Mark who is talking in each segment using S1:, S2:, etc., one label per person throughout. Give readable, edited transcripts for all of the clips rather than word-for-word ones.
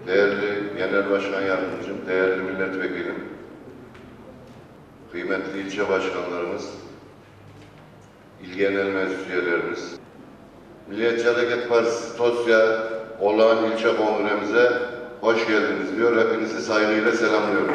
S1: değerli Genel Başkan Yardımcım, değerli milletvekilim, kıymetli ilçe başkanlarımız, il genel meclis üyelerimiz, Milliyetçi Hareket Partisi Tosya Olağan İlçe Kongremize hoş geldiniz diyor. Hepinizi saygıyla selamlıyorum.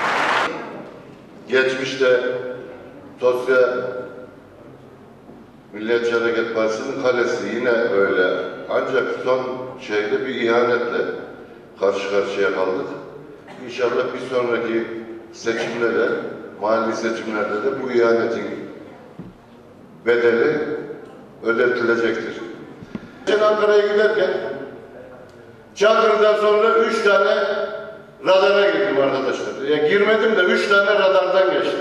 S1: Geçmişte Tosya Milliyetçi Hareket Partisi'nin kalesi yine öyle. Ancak son şeyde bir ihanetle karşı karşıya kaldık. İnşallah bir sonraki seçimlerde, mahalli seçimlerde de bu ihanetin bedeli ödetilecektir. Ben Ankara'ya giderken Çankırı'dan sonra 3 tane radara girdim arkadaşlar. Ya girmedim de 3 tane radardan geçtim.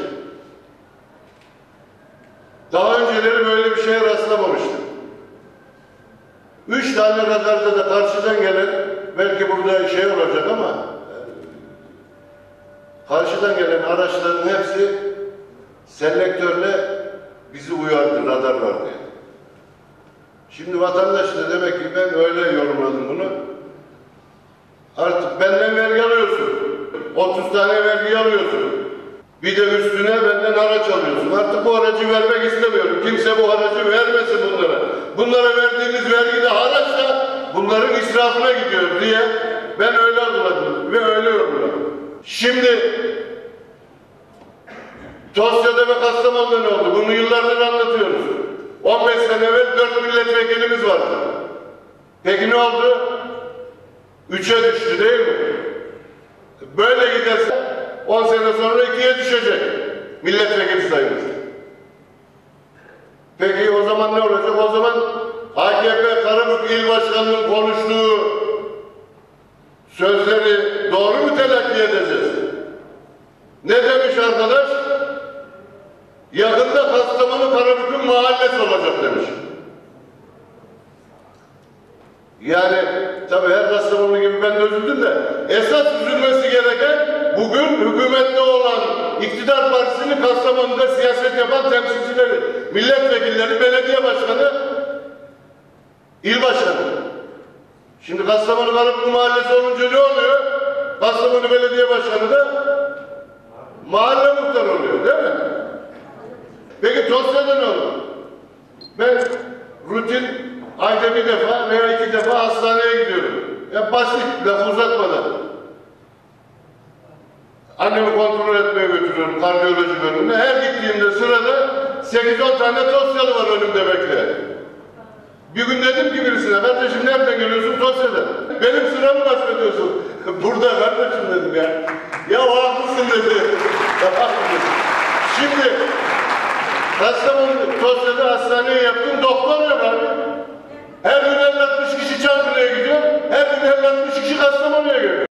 S1: Daha önceleri böyle bir şeye rastlamamıştım. 3 tane radarda da karşıdan gelen, belki burada şey olacak ama karşıdan gelen araçların hepsi selektörle bizi uyardı, radar var diye. Şimdi vatandaş da demek ki ben öyle yorumladım bunu. Artık benden vergi alıyorsun. 30 tane vergi alıyorsun. Bir de üstüne benden haraç alıyorsun. Artık bu haracı vermek istemiyorum. Kimse bu haracı vermesin bunlara. Bunlara verdiğimiz vergi de haraçla bunların israfına gidiyor diye ben öyle algıladım ve öyle yorumladım. Şimdi Tosya'da ve Kastamonu'da ne oldu? Bunu yıllardır anlatıyoruz. 15 sene evvel 4 milletvekilimiz vardı. Peki ne oldu? 3'e düştü değil mi? Böyle giderse 10 sene sonra 2'ye düşecek milletvekili sayımız. Peki o zaman ne olacak? O zaman AKP Karabük İl Başkanı'nın konuştuğu sözleri doğru mu telakki edeceğiz? Ne demiş arkadaş? Yakında Kastamonu Karabük'ün mahallesi olacak demiş. Yani tabii her Kastamonu gibi ben de üzüldüm de esas üzülmesi gereken bugün hükümette olan iktidar partisinin Kastamonu'da siyaset yapan temsilcileri, milletvekilleri, belediye başkanı, il başkanı. Şimdi Kastamonu Karabük mahallesi olunca ne oluyor? Kastamonu belediye başkanı da mahalle muhtarı oluyor değil mi? Peki Tosya'da ne olur? Ben rutin ayda bir defa veya 2 defa hastaneye gidiyorum. Ya basit, lafı uzatmadan. Annemi kontrol etmeye götürüyorum kardiyoloji bölümüne. Her gittiğimde sırada 8-10 tane Tosyalı var önümde bekleyen. Bir gün dedim ki birisine, kardeşim nereden geliyorsun? Tosya'dan. Benim sıramı bahsediyorsun. Burada kardeşim dedim ya. Ya haklısın dedi. Şimdi Kastamonu Tosya'da hastaneye yaptım, doktor yok abi. Her gün 50-60 kişi Çankırı'ya gidiyor, her gün 50-60 kişi Kastamonu'ya geliyor.